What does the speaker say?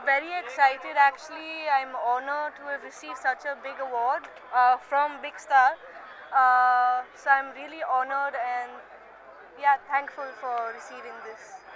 Very excited actually. I'm honored to have received such a big award from Big Star. So I'm really honored and yeah, thankful for receiving this.